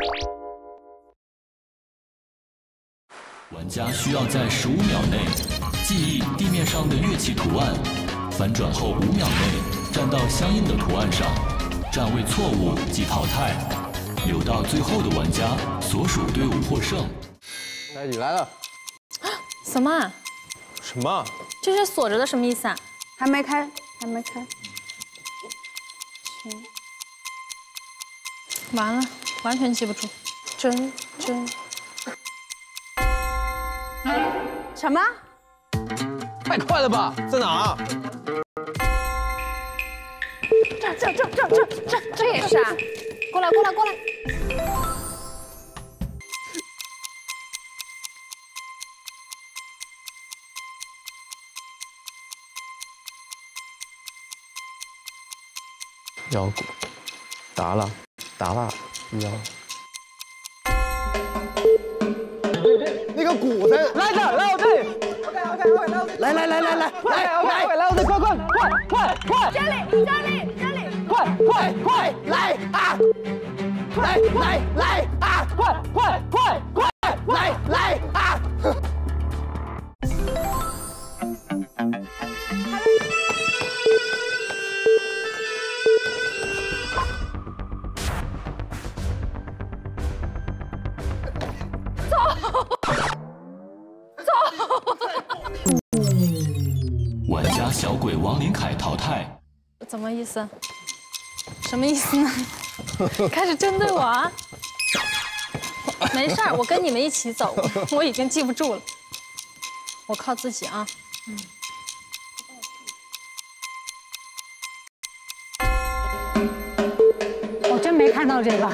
玩家需要在15秒内记忆地面上的乐器图案，反转后5秒内站到相应的图案上，站位错误即淘汰。留到最后的玩家所属队伍获胜。 来，你来了。 什么啊？ 什么？ 这是锁着的，什么意思啊？ 还没开，还没开。行。 完了，完全记不住。 真。什么？ 太快了吧！在哪？ 这也是啊！过来！ 腰鼓，打了，腰。那个鼓在来的，来我这里。OK，来，来我这，快！ 这里， 快，来啊！来啊！快，来啊！ 玩家小鬼王林凯淘汰。 怎么意思？什么意思呢？开始针对我啊？没事儿，我跟你们一起走，我已经记不住了，我靠自己啊。 我真没看到这个。